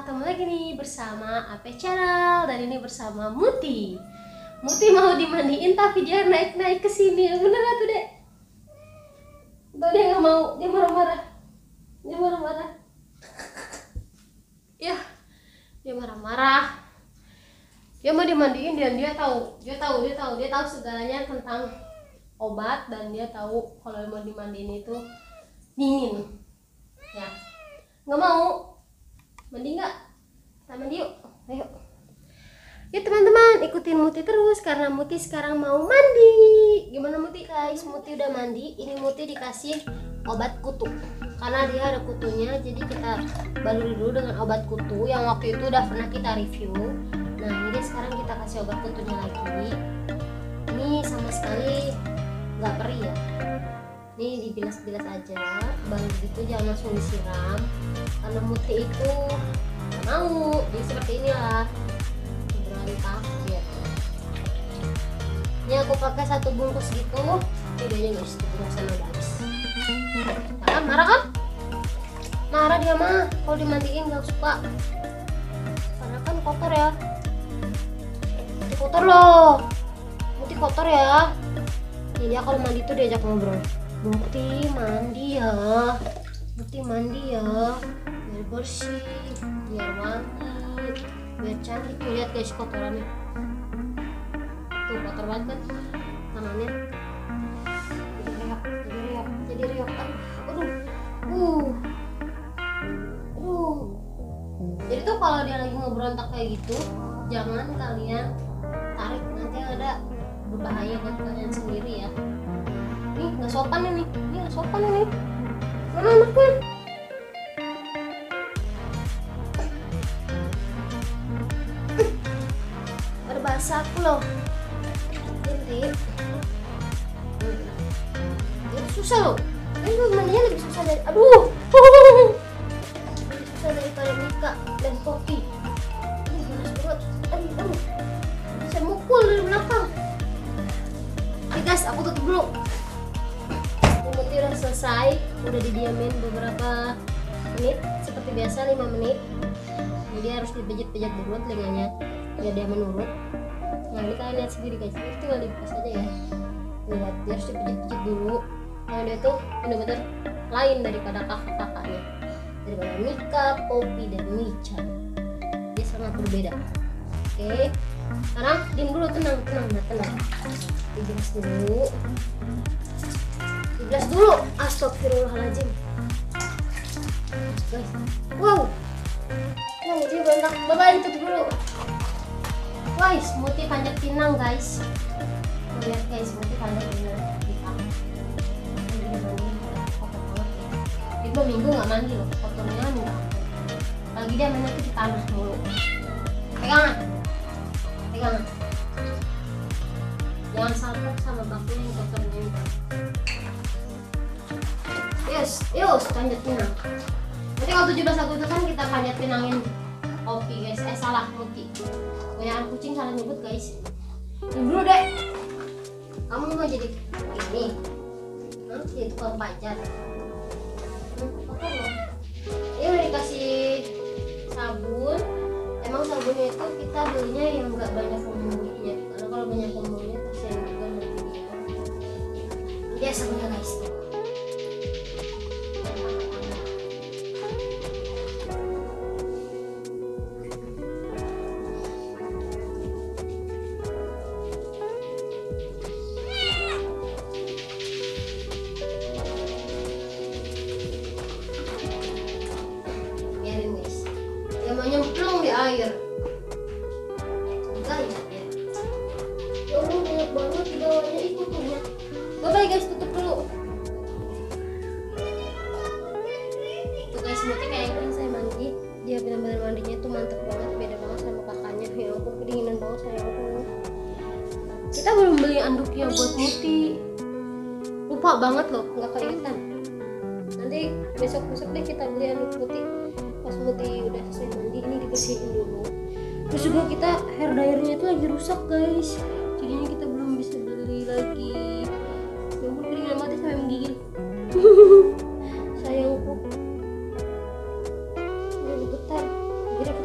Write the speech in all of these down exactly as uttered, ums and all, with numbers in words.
ketemu lagi nih bersama A P Channel dan ini bersama Muti. Muti mau dimandiin tapi dia naik-naik ke sini. Bener gak tuh, Dek? Tuh dia nggak mau, dia marah-marah. Dia marah-marah. Ya, dia marah-marah. Dia mau dimandiin dan dia tahu, dia tahu, dia tahu, dia tahu segalanya tentang obat dan dia tahu kalau mau dimandiin itu dingin. Ya, nggak mau. Mandi nggak? Kita mandi yuk. Ayo. Yuk teman-teman, ikutin Muti terus karena Muti sekarang mau mandi. Gimana Muti? Guys, Muti udah mandi. Ini Muti dikasih obat kutu. Karena dia ada kutunya, jadi kita baluri dulu dengan obat kutu yang waktu itu udah pernah kita review. Nah, ini sekarang kita kasih obat kutunya lagi. Ini sama sekali nggak perih ya. Ini dibilas-bilas aja, baru gitu jangan langsung disiram karena Muti itu gak mau. Jadi seperti inilah berani kaget. Ini aku pakai satu bungkus gitu. Ini aja guys, satu bungkusan udah habis. Marah, marah kan? Marah dia mah kalau dimandiin gak suka karena kan kotor ya. Muti kotor loh, Muti kotor ya. Jadi dia kalau mandi tuh diajak ngobrol. Muti mandi ya, Muti mandi ya, biar bersih, biar wangi, biar cantik. Tuh lihat guys kotorannya, tuh kotor banget kan tangannya. Jadi reok, jadi reok, jadi reok. Aduh, uh, aduh. Jadi tuh kalau dia lagi ngebrontak kayak gitu, jangan kalian tarik, nanti ada berbahaya buat kalian sendiri ya. Nih nggak sopan ini, ini nggak sopan ini. Mana anaknya? Berbahasa aku loh. Ini, ini susah loh. Ini mandinya lebih susah dari, aduh, lebih susah daripada Mika dan Poppy. Ini panas banget. Aduh, aduh. Saya mukul dari belakang. Oke guys, aku tutup dulu. Muti udah selesai, udah didiamin beberapa menit seperti biasa, lima menit. Jadi harus dipijit-pijat dulu telinganya biar dia menurut. Nah ini kalian lihat sendiri guys, ini tinggal dilepas aja ya. Lihat, dia harus dipijit-pijit dulu. Nah dia tuh bener-bener lain daripada kakak-kakaknya, daripada Mika, Poppy, dan Micha. Dia sangat berbeda. Oke, sekarang diam dulu, tenang, tenang, nah, tenang. Dibilas dulu. Dibilas dulu, astagfirullahaladzim guys. Wow, wow dia berontak. Bye-bye, tutup dulu guys. Muti panjat pinang guys. Lihat guys, Muti panjat pinang di tangan. Dia dua minggu nggak mandi loh, kotornya minta ampun. Lagi dia mainnya tuh di tanah mulu. Pegangan, pegangan. Jangan salpok sama bakunya yang kotornya minta. Yes, yus, panjat pinang. Nanti kalau tujuh belas Agustusan kita panjat pinangin Poppy guys. Eh salah, Muti. Kebanyakan kucing salah nyebut guys. Ini dulu deh. Kamu mau jadi ini? Hah? Jadi tukang pacar? Hmm, apa loh? Ini udah dikasih sabun. Emang sabunnya itu kita belinya yang nggak banyak pembunuhnya. Karena kalau banyak pembunuhnya kasihan juga nanti dia. Dia sabunnya guys. Mau nyemplung di air. Enggak ya, ya. Ya Allah, banyak banget di bawahnya ikutannya. Bye bye guys, tutup dulu. Tuh guys, Muti kayak gini saya mandi. Dia benar-benar mandinya tuh mantep banget, beda banget sama kakaknya. Ya ampun, kedinginan banget sayang aku. Kita belum beli anduknya buat Muti. Lupa banget loh, nggak keingetan. Nanti besok-besok deh kita beli anduk Muti. Pas Muti udah selesai mandi, ini dibersihin dulu. Terus juga kita hair dryernya itu lagi rusak guys, jadinya kita belum bisa beli lagi. Ya ampun, kedinginan banget sampai menggigil. Sayangku udah bergetar. Kira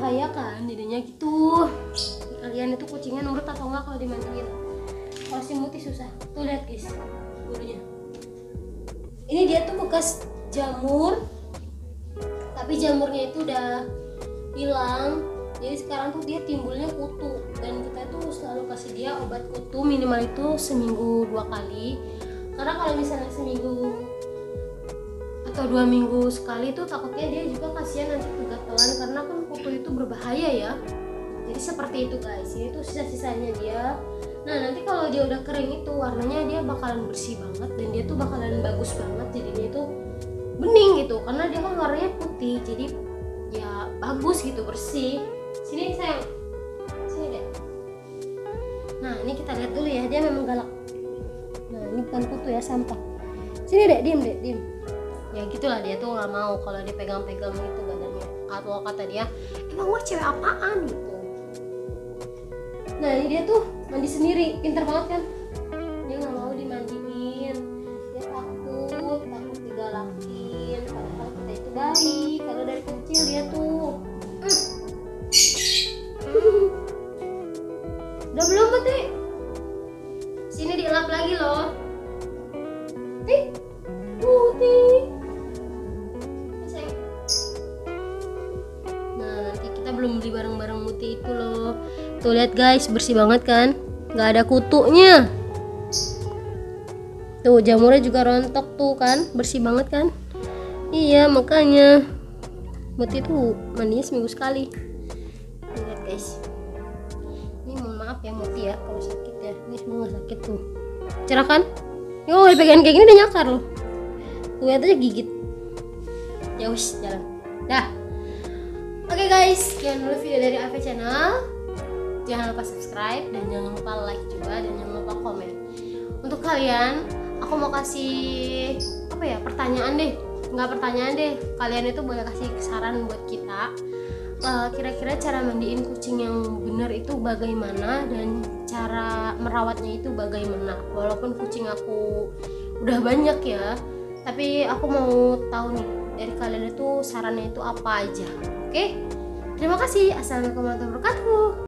berbahaya kan, jadinya gitu. Kalian itu kucingnya nurut atau enggak kalau dimandiin? Kalau si Muti susah. Tuh lihat guys, bulunya. Ini dia tuh bekas jamur, tapi jamurnya itu udah hilang. Jadi sekarang tuh dia timbulnya kutu, dan kita tuh selalu kasih dia obat kutu minimal itu seminggu dua kali. Karena kalau misalnya seminggu atau dua minggu sekali tuh takutnya dia juga kasihan nanti kegatelan, karena kan kutu itu berbahaya ya. Jadi seperti itu guys, ini tuh sisa-sisanya dia. Nah nanti kalau dia udah kering itu warnanya dia bakalan bersih banget, dan dia tuh bakalan bagus banget. Jadi dia tuh bening gitu, karena dia kan warnanya putih, jadi ya bagus gitu, bersih. Sini sayang, sini deh. Nah ini kita lihat dulu ya, dia memang galak. Nah ini bukan kutu ya, sampah. Sini deh, diem deh, diem. Ya gitulah, dia tuh nggak mau kalau dipegang-pegang gitu badannya, atau kata dia emang gue cewek apaan gitu. Nah ini dia tuh mandi sendiri, pinter banget kan. Dia nggak mau dimandiin, dia takut takut digalakin, padahal kita itu baik karena dari kecil dia tuh udah belum Putih? Sini dielap lagi loh. Putih, Putih. Nah nanti kita belum beli barang-barang Muti itu loh. Tuh lihat guys, bersih banget kan? Nggak ada kutunya. Tuh jamurnya juga rontok tuh kan, bersih banget kan? Iya makanya Muti tuh mandinya seminggu sekali. Lihat guys. Ini mohon maaf ya Muti ya kalau sakit ya. Ini semua nggak sakit tuh. Cerah kan? Yo, dipegang kayak gini udah nyakar loh. Tuh lihat aja gigit. Ya wis, jalan. Dah. Oke guys, sekian dulu video dari A V Channel. Jangan lupa subscribe dan jangan lupa like juga, dan jangan lupa komen. Untuk kalian, aku mau kasih apa ya, pertanyaan deh. Nggak pertanyaan deh, kalian itu boleh kasih saran buat kita. Uh, kira-kira cara mandiin kucing yang benar itu bagaimana, dan cara merawatnya itu bagaimana. Walaupun kucing aku udah banyak ya, tapi aku mau tahu nih dari kalian itu sarannya itu apa aja. Oke, terima kasih. Assalamualaikum warahmatullahi wabarakatuh.